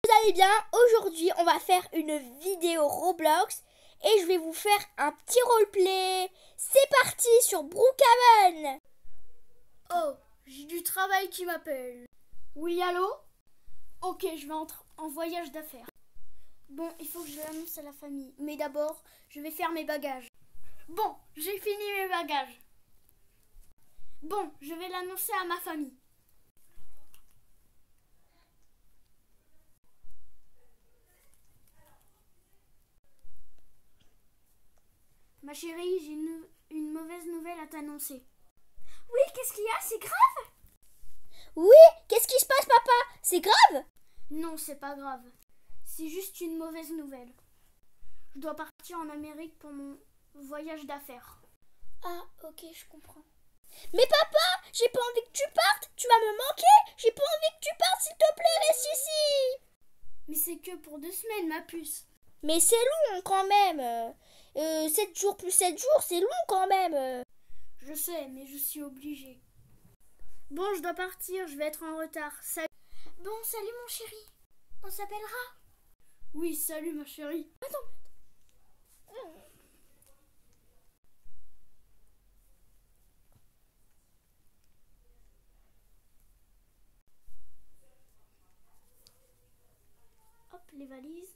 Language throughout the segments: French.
Vous allez bien? Aujourd'hui, on va faire une vidéo Roblox et je vais vous faire un petit roleplay. C'est parti sur Brookhaven. Oh, j'ai du travail qui m'appelle. Oui, allô? Ok, je vais en voyage d'affaires. Bon, il faut que je l'annonce à la famille. Mais d'abord, je vais faire mes bagages. Bon, j'ai fini mes bagages. Bon, je vais l'annoncer à ma famille. Ma chérie, j'ai une mauvaise nouvelle à t'annoncer. Oui, qu'est-ce qu'il y a? C'est grave? Oui, qu'est-ce qui se passe, papa? C'est grave? Non, c'est pas grave. C'est juste une mauvaise nouvelle. Je dois partir en Amérique pour mon voyage d'affaires. Ah, ok, je comprends. Mais papa, j'ai pas envie que tu partes. Tu vas me manquer. J'ai pas envie que tu partes, s'il te plaît, reste ici. Mais c'est que pour 2 semaines, ma puce. Mais c'est long quand même. 7 jours plus 7 jours, c'est long quand même. Je sais, mais je suis obligée. Bon, je dois partir, je vais être en retard. Salut. Bon, salut mon chéri. On s'appellera? Oui, salut ma chérie. Attends. Hop, les valises.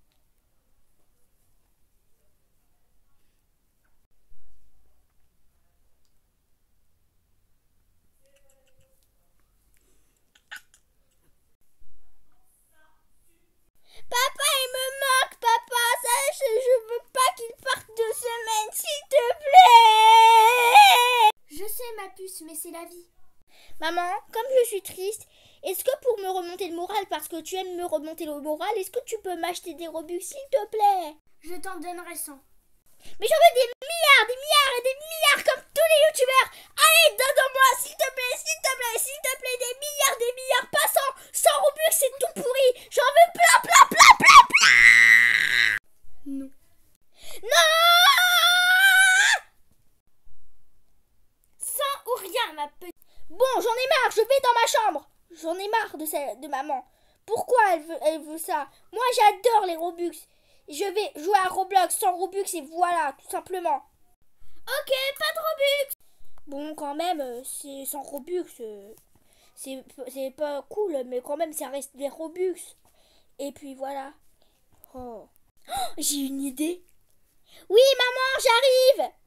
Papa, il me manque, papa. Ça, je veux pas qu'il parte 2 semaines, s'il te plaît. Je sais ma puce, mais c'est la vie. Maman, comme je suis triste, est-ce que pour me remonter le moral, parce que tu aimes me remonter le moral, est-ce que tu peux m'acheter des Robux, s'il te plaît? Je t'en donnerai 100. Mais j'en veux des milliards et des milliards comme tous les youtubeurs. Allez, donne-moi, s'il te plaît, des milliards, pas 100 Robux, c'est tout pourri. J'en veux plein. Non. Non! 100 ou rien, ma petite. Bon, j'en ai marre, je vais dans ma chambre. J'en ai marre de maman. Pourquoi elle veut ça? Moi, j'adore les Robux. Je vais jouer à Roblox sans Robux et voilà, tout simplement. Ok, pas de Robux. Bon, quand même, c'est sans Robux. C'est pas cool, mais quand même, ça reste des Robux. Et puis voilà. Oh, j'ai une idée. Oui, maman, j'arrive.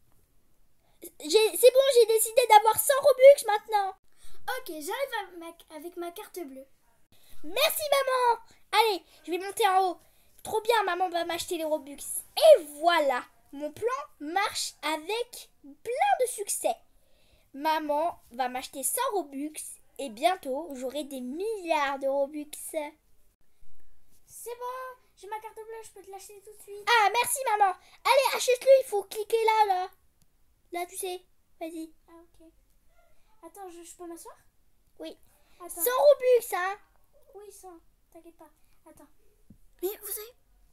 C'est bon, j'ai décidé d'avoir 100 Robux maintenant. Ok, j'arrive avec ma carte bleue. Merci, maman. Allez, je vais monter en haut. Trop bien, maman va m'acheter les Robux. Et voilà, mon plan marche avec plein de succès. Maman va m'acheter 100 Robux et bientôt j'aurai des milliards de Robux. C'est bon, j'ai ma carte bleue, je peux te l'acheter tout de suite. Ah, merci, maman. Allez, achète-le, il faut cliquer là. Là, tu sais. Vas-y. Ah, ok. Attends, je peux m'asseoir? Oui. Attends. 100 Robux, hein. Oui, 100. T'inquiète pas. Attends. Mais vous savez...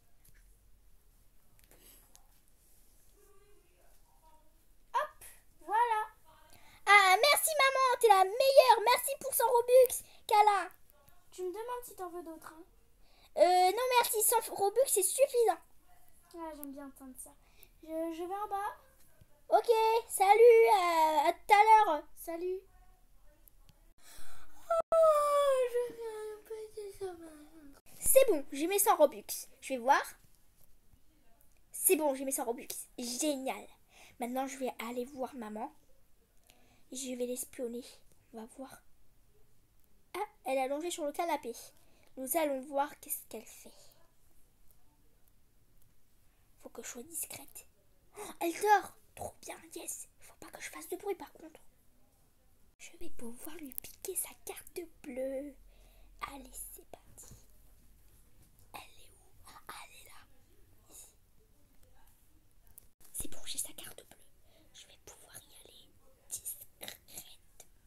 Hop, voilà. Ah, merci, maman, t'es la meilleure. Merci pour 100 Robux, Kala. Tu me demandes si t'en veux d'autres, hein? Non, merci, 100 Robux, c'est suffisant. Ah, j'aime bien entendre ça. Je vais en bas. Ok, salut, à tout à l'heure. Salut. C'est bon, j'ai mes 100 Robux. Je vais voir. C'est bon, j'ai mes 100 Robux. Génial. Maintenant, je vais aller voir maman. Et je vais l'espionner. On va voir. Ah, elle est allongée sur le canapé. Nous allons voir qu'est-ce qu'elle fait. Faut que je sois discrète. Oh, elle dort. Trop bien, yes. Faut pas que je fasse de bruit par contre. Je vais pouvoir lui piquer sa carte bleue. Allez, c'est parti. Elle est où? Ah, elle est là. Ici. C'est bon, j'ai sa carte bleue. Je vais pouvoir y aller discrètement.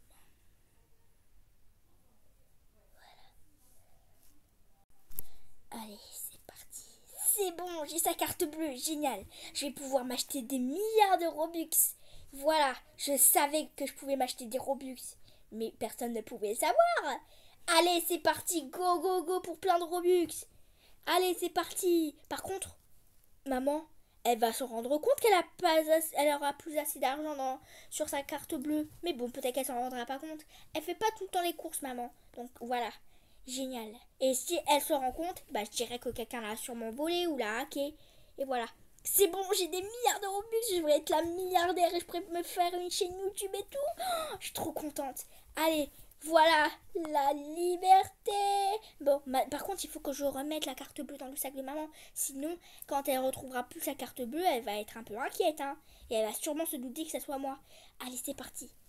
Voilà. Allez, c'est parti. C'est bon, j'ai sa carte bleue. Génial. Je vais pouvoir m'acheter des milliards de Robux. Voilà, je savais que je pouvais m'acheter des Robux. Mais personne ne pouvait savoir. Allez, c'est parti. Go, go, go pour plein de Robux. Allez, c'est parti. Par contre, maman, elle va se rendre compte qu'elle a pas elle aura plus assez d'argent sur sa carte bleue. Mais bon, peut-être qu'elle s'en rendra pas compte. Elle fait pas tout le temps les courses, maman. Donc voilà, génial. Et si elle se rend compte, bah je dirais que quelqu'un l'a sûrement volé ou l'a hacké. Et voilà. C'est bon, j'ai des milliards de Robux, je vais être la milliardaire et je pourrais me faire une chaîne YouTube et tout. Oh, je suis trop contente. Allez, voilà, la liberté. Bon, par contre, il faut que je remette la carte bleue dans le sac de maman. Sinon, quand elle retrouvera plus sa carte bleue, elle va être un peu inquiète, hein. Et elle va sûrement se douter que ce soit moi. Allez, c'est parti.